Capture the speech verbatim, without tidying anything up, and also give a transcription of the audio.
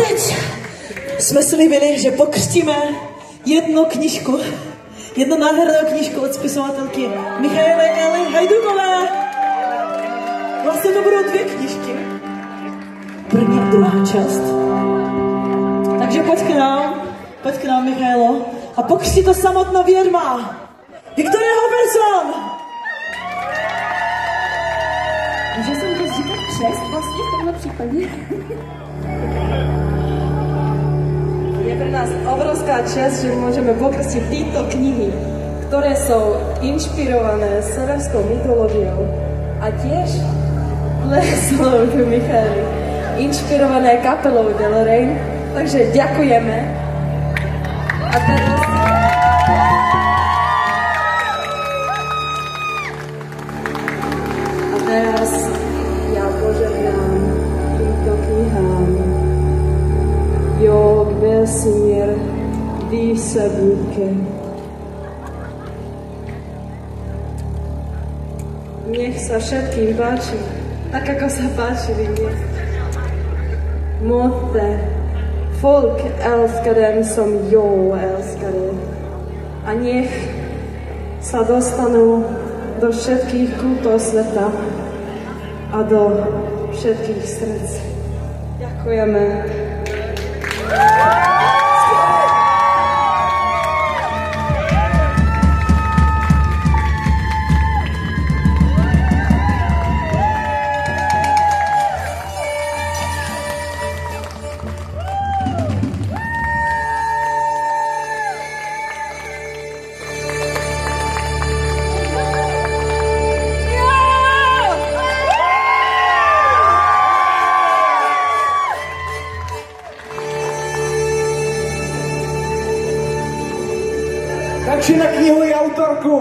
teď jsme slíbili, že pokřtíme jednu knížku, jednu nádhernou knížku od spisovatelky Michaely Eli Hajdukové. Vlastně to budou dvě knížky. První a druhá část. Takže pojď k nám, pojď k nám, Michaelo, a pokřtí to samotná věrma. Viktoria Hoverson! Může jsem to říkat křest vlastně v tomhle případě? Je pre nás obrovská čest, že môžeme pokrstiť tieto knihy, ktoré sú inšpirované severskou mytológiou a tiež lesou Michaely, inšpirované kapelou Del Rey. Takže ďakujeme. A teraz... A teraz ja požehnám týmto knihám. Jag välsigner dessa böcker. Nech sa všetkým páči, tak ako sa páčili mne. Måtte folk älska dem som jag älskade. A nech sa dostanú do všetkých kútov sveta a do všetkých srdc. Ďakujeme. Takže na knihu i autorku.